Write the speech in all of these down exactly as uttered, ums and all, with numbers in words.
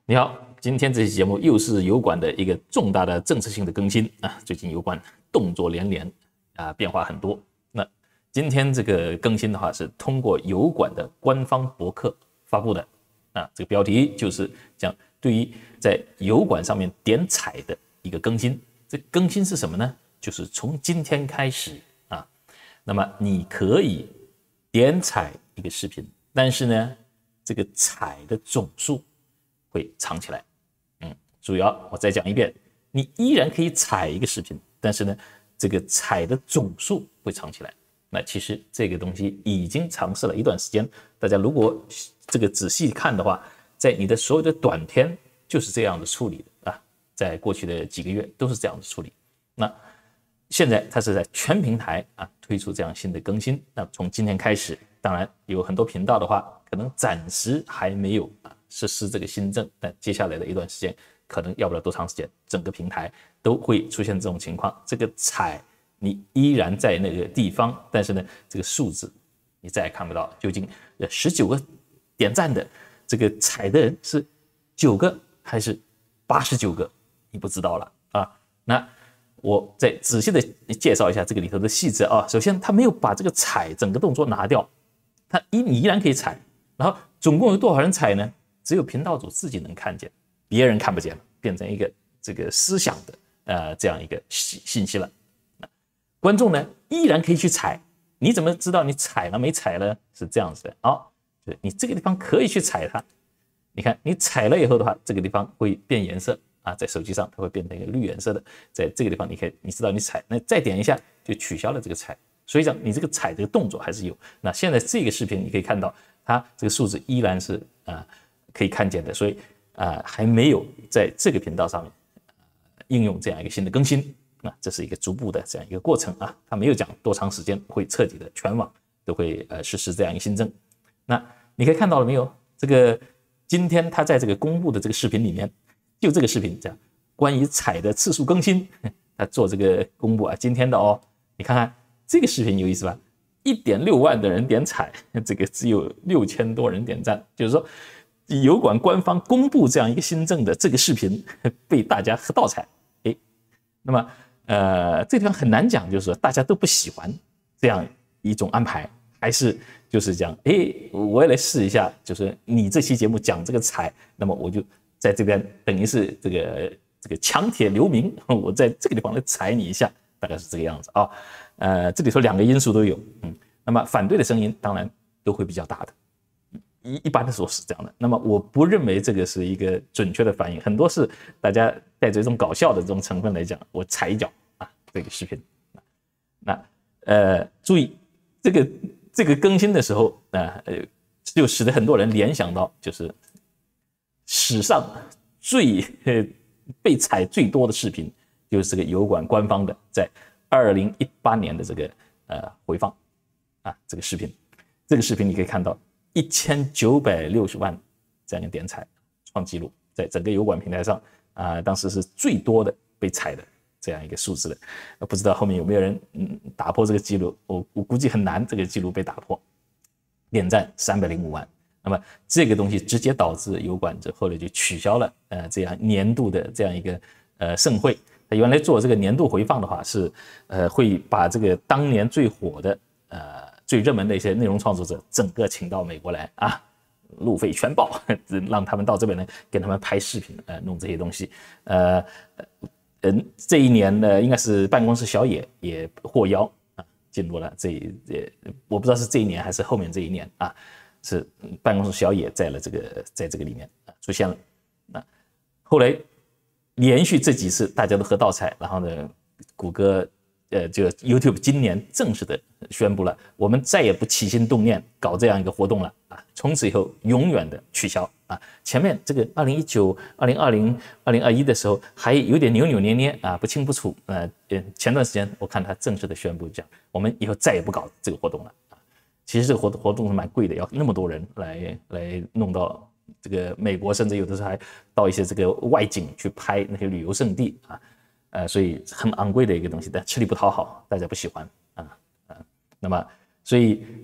你好，今天这期节目又是油管的一个重大的政策性的更新啊！最近油管动作连连啊，变化很多。那今天这个更新的话是通过油管的官方博客发布的啊，这个标题就是讲对于在油管上面点彩的一个更新。这更新是什么呢？就是从今天开始啊，那么你可以点彩一个视频，但是呢，这个彩的总数会藏起来。嗯，主要我再讲一遍，你依然可以踩一个视频，但是呢，这个踩的总数会藏起来。那其实这个东西已经尝试了一段时间，大家如果这个仔细看的话，在你的所有的短片就是这样的处理的啊，在过去的几个月都是这样的处理。那现在它是在全平台啊推出这样新的更新。那从今天开始，当然有很多频道的话，可能暂时还没有啊实施这个新政，但接下来的一段时间，可能要不了多长时间，整个平台都会出现这种情况。这个彩你依然在那个地方，但是呢，这个数字你再也看不到，究竟十九个点赞的这个彩的人是九个还是八十九个，你不知道了啊。那我再仔细的介绍一下这个里头的细则啊。首先，他没有把这个踩整个动作拿掉，他依你依然可以踩。然后总共有多少人踩呢？只有频道主自己能看见，别人看不见了，变成一个这个思想的呃这样一个信息了。观众呢依然可以去踩，你怎么知道你踩了没踩呢？是这样子的啊、哦，你这个地方可以去踩它。你看你踩了以后的话，这个地方会变颜色。啊，在手机上它会变成一个绿颜色的，在这个地方你可以，你知道你踩，那再点一下就取消了这个踩，所以讲你这个踩这个动作还是有。那现在这个视频你可以看到，它这个数字依然是啊、呃、可以看见的，所以啊、呃、还没有在这个频道上面、呃、应用这样一个新的更新啊，这是一个逐步的这样一个过程啊，它没有讲多长时间会彻底的全网都会呃实施这样一个新政。那你可以看到了没有？这个今天它在这个公布的这个视频里面。就这个视频这样，关于踩的次数更新，他做这个公布啊，今天的哦，你看看这个视频有意思吧？一点六万的人点踩，这个只有六千多人点赞，就是说，油管官方公布这样一个新政的这个视频被大家喝倒彩，哎，那么呃，这地方很难讲，就是说大家都不喜欢这样一种安排，还是就是讲，哎，我也来试一下，就是你这期节目讲这个踩，那么我就。在这边等于是这个这个强铁留名，我在这个地方来踩你一下，大概是这个样子啊。呃，这里头两个因素都有，嗯，那么反对的声音当然都会比较大的，一一般的说是这样的。那么我不认为这个是一个准确的反应，很多是大家带着一种搞笑的这种成分来讲，我踩一脚啊，这个视频。那呃，注意这个这个更新的时候啊，呃，就使得很多人联想到就是。史上最被踩最多的视频，就是这个油管官方的在二零一八年的这个呃回放啊，这个视频，这个视频你可以看到一千九百六十万这样一个点踩，创纪录，在整个油管平台上啊、呃，当时是最多的被踩的这样一个数字的，不知道后面有没有人嗯打破这个记录，我我估计很难这个记录被打破，点赞三百零五万。那么这个东西直接导致油管这后来就取消了呃这样年度的这样一个呃盛会。他原来做这个年度回放的话是呃会把这个当年最火的呃最热门的一些内容创作者整个请到美国来啊，路费全包，让他们到这边来给他们拍视频呃弄这些东西。呃嗯这一年呢应该是办公室小野也获邀啊进入了这一我不知道是这一年还是后面这一年啊。是办公室小野在了这个在这个里面出现了，那后来连续这几次大家都喝倒彩，然后呢，谷歌呃就 YouTube 今年正式的宣布了，我们再也不起心动念搞这样一个活动了啊，从此以后永远的取消啊。前面这个二零一九、二零二零、二零二一的时候还有点扭扭捏捏啊，不清不楚。呃，前段时间我看他正式的宣布讲，我们以后再也不搞这个活动了。其实这个活活动是蛮贵的，要那么多人来来弄到这个美国，甚至有的时候还到一些这个外景去拍那些旅游胜地啊，呃，所以很昂贵的一个东西，但吃力不讨好，大家不喜欢啊啊。那么，所以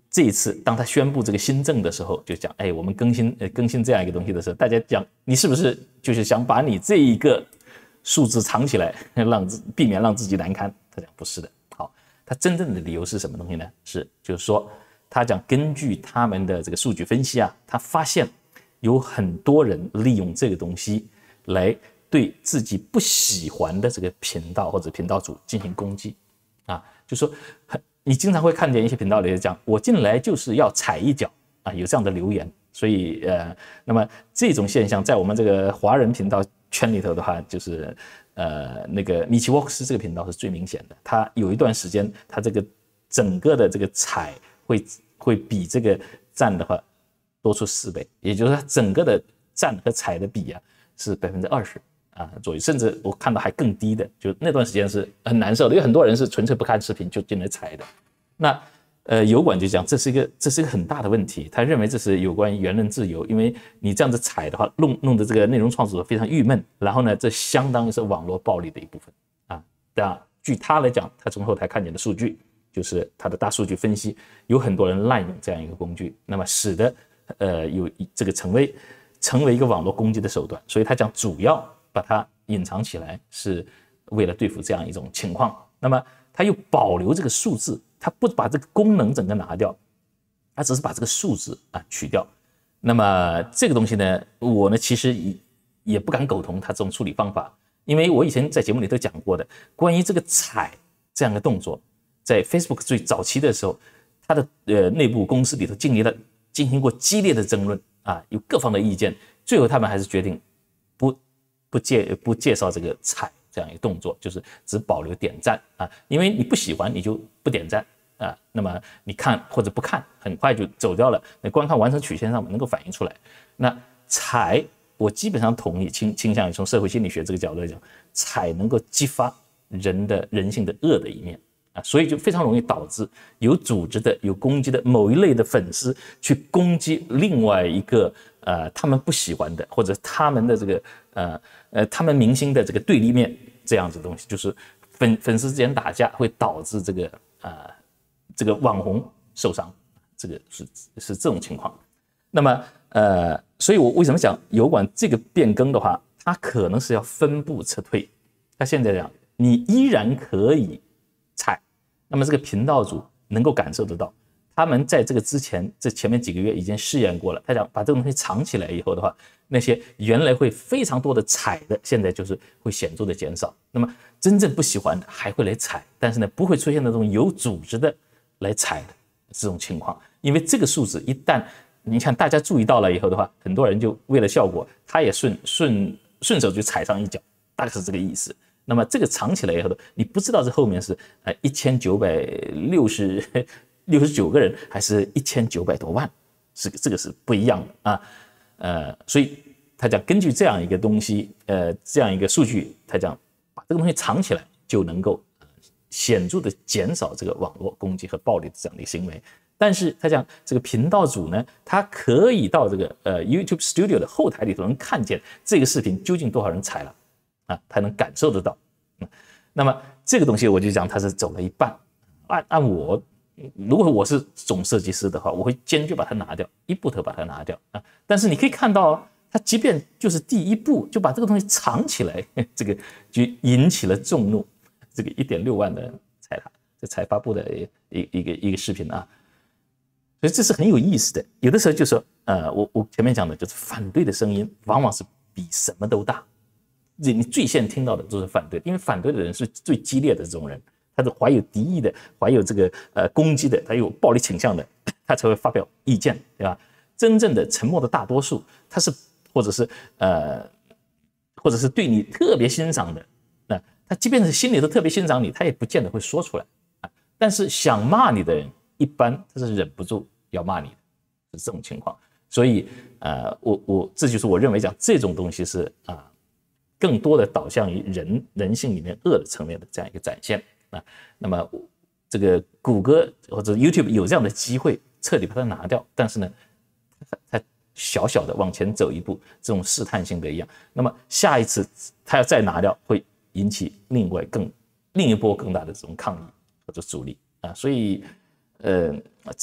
这一次当他宣布这个新政的时候，就讲，哎，我们更新呃更新这样一个东西的时候，大家讲你是不是就是想把你这一个数字藏起来，让避免让自己难堪？他讲不是的。好，他真正的理由是什么东西呢？是就是说，他讲根据他们的这个数据分析啊，他发现有很多人利用这个东西来对自己不喜欢的这个频道或者频道主进行攻击啊，就说很。你经常会看见一些频道里讲，我进来就是要踩一脚啊，有这样的留言。所以呃，那么这种现象在我们这个华人频道圈里头的话，就是呃那个米奇沃克斯这个频道是最明显的。他有一段时间，他这个整个的这个踩会会比这个赞的话多出四倍，也就是他整个的赞和踩的比啊是百分之二十。啊，左右，甚至我看到还更低的，就那段时间是很难受的，因为很多人是纯粹不看视频就进来踩的。那呃，油管就讲这是一个这是一个很大的问题，他认为这是有关于言论自由，因为你这样子踩的话，弄弄得这个内容创作者非常郁闷，然后呢，这相当于是网络暴力的一部分啊。当然，据他来讲，他从后台看见的数据就是他的大数据分析，有很多人滥用这样一个工具，那么使得呃有这个成为成为一个网络攻击的手段，所以他讲主要把它隐藏起来，是为了对付这样一种情况。那么他又保留这个数字，他不把这个功能整个拿掉，他只是把这个数字啊取掉。那么这个东西呢，我呢其实也不敢苟同他这种处理方法，因为我以前在节目里头讲过的，关于这个踩这样的动作，在 Facebook 最早期的时候，它的呃内部公司里头经历了进行过激烈的争论啊，有各方的意见，最后他们还是决定不。不介不介绍这个踩这样一个动作，就是只保留点赞啊，因为你不喜欢你就不点赞啊，那么你看或者不看，很快就走掉了。那观看完成曲线上面能够反映出来。那踩我基本上同意，倾倾向于从社会心理学这个角度来讲，踩能够激发人的人性的恶的一面啊，所以就非常容易导致有组织的、有攻击的某一类的粉丝去攻击另外一个呃他们不喜欢的或者他们的这个呃呃他们明星的这个对立面这样子的东西，就是粉粉丝之间打架会导致这个呃这个网红受伤，这个是是这种情况。那么呃，所以我为什么讲油管这个变更的话，它可能是要分步撤退。它现在讲你依然可以踩，那么这个频道主能够感受得到，他们在这个之前这前面几个月已经试验过了。他讲把这个东西藏起来以后的话，那些原来会非常多的踩的，现在就是会显著的减少。那么真正不喜欢的还会来踩，但是呢不会出现那种有组织的来踩的这种情况，因为这个数字一旦你看大家注意到了以后的话，很多人就为了效果，他也顺顺顺手就踩上一脚，大概是这个意思。那么这个藏起来以后，你不知道这后面是呃一千九百六十六十九个人，还是一千九百多万，是这个是不一样的啊。呃，所以他讲根据这样一个东西，呃，这样一个数据，他讲把这个东西藏起来，就能够显著的减少这个网络攻击和暴力的这样的行为。但是他讲这个频道主呢，他可以到这个呃 YouTube Studio 的后台里头能看见这个视频究竟多少人踩了啊，他能感受得到。嗯、那么这个东西我就讲他是走了一半。按按我如果我是总设计师的话，我会坚决把它拿掉，一步头把它拿掉啊。但是你可以看到，他即便就是第一步就把这个东西藏起来，这个就引起了众怒。这个一点六万的人踩他，这才发布的一一个一个视频啊。所以这是很有意思的，有的时候就说，呃，我我前面讲的就是反对的声音，往往是比什么都大。你最先听到的都是反对，因为反对的人是最激烈的这种人，他是怀有敌意的，怀有这个呃攻击的，他有暴力倾向的，他才会发表意见，对吧？真正的沉默的大多数，他是或者是呃，或者是对你特别欣赏的，那、呃、他即便是心里头特别欣赏你，他也不见得会说出来啊。但是想骂你的人，一般他是忍不住要骂你的，是这种情况。所以，呃，我我这就是我认为讲这种东西是啊、呃，更多的导向于人人性里面恶的层面的这样一个展现啊。那么，这个谷歌或者 YouTube 有这样的机会彻底把它拿掉，但是呢，它小小的往前走一步，这种试探性的一样。那么下一次它要再拿掉，会引起另外更另一波更大的这种抗议或者阻力啊。所以。呃，这个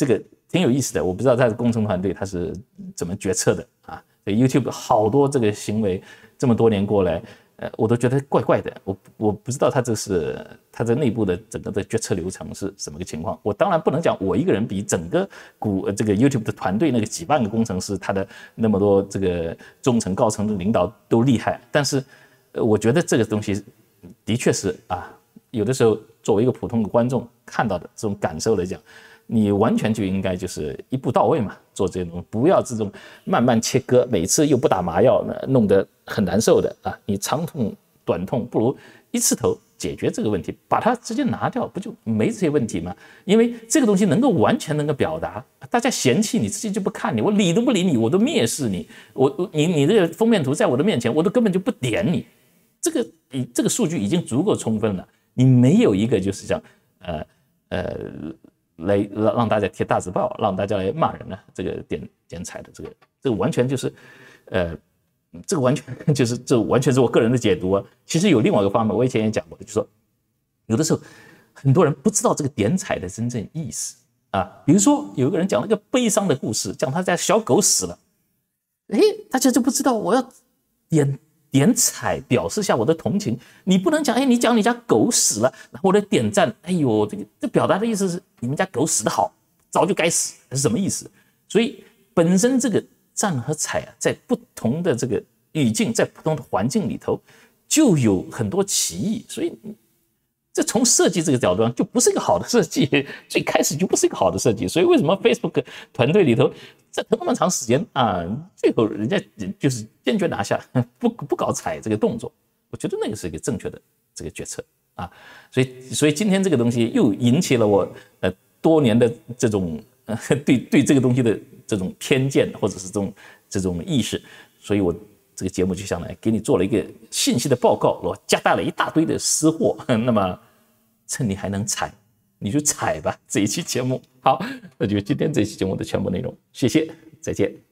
挺有意思的。我不知道他的工程团队他是怎么决策的啊。YouTube 好多这个行为，这么多年过来，呃，我都觉得怪怪的。我我不知道他这是他这内部的整个的决策流程是什么个情况。我当然不能讲我一个人比整个股这个 YouTube 的团队那个几万个工程师，他的那么多这个中层高层的领导都厉害，但是呃，我觉得这个东西的确是啊，有的时候作为一个普通的观众看到的这种感受来讲。你完全就应该就是一步到位嘛，做这些东西，不要这种慢慢切割，每次又不打麻药，弄得很难受的啊！你长痛短痛，不如一次头解决这个问题，把它直接拿掉，不就没这些问题吗？因为这个东西能够完全能够表达，大家嫌弃你，直接就不看你，我理都不理你，我都蔑视你，我你你这个封面图在我的面前，我都根本就不点你，这个这个数据已经足够充分了，你没有一个就是讲呃呃。来让大家贴大字报，让大家来骂人呢？这个点点彩的这个，这个完全就是，呃，这个完全就是这完全是我个人的解读啊。其实有另外一个方面，我以前也讲过的，就是说，有的时候很多人不知道这个点彩的真正意思啊。比如说有一个人讲了一个悲伤的故事，讲他家小狗死了，哎，大家就不知道我要点。点彩表示下我的同情，你不能讲，哎，你讲你家狗死了，我的点赞，哎呦，这个这表达的意思是你们家狗死得好，早就该死，是什么意思？所以本身这个赞和彩啊，在不同的这个语境，在不同的环境里头，就有很多歧义，所以这从设计这个角度上就不是一个好的设计，最开始就不是一个好的设计。所以为什么 Facebook 团队里头在那么长时间啊，最后人家就是坚决拿下，不不搞踩这个动作，我觉得那个是一个正确的这个决策啊。所以所以今天这个东西又引起了我呃多年的这种呃对对这个东西的这种偏见或者是这种这种意识，所以我。这个节目就想来给你做了一个信息的报告，我夹带了一大堆的私货，那么趁你还能踩，你就踩吧。这一期节目好，那就今天这一期节目的全部内容，谢谢，再见。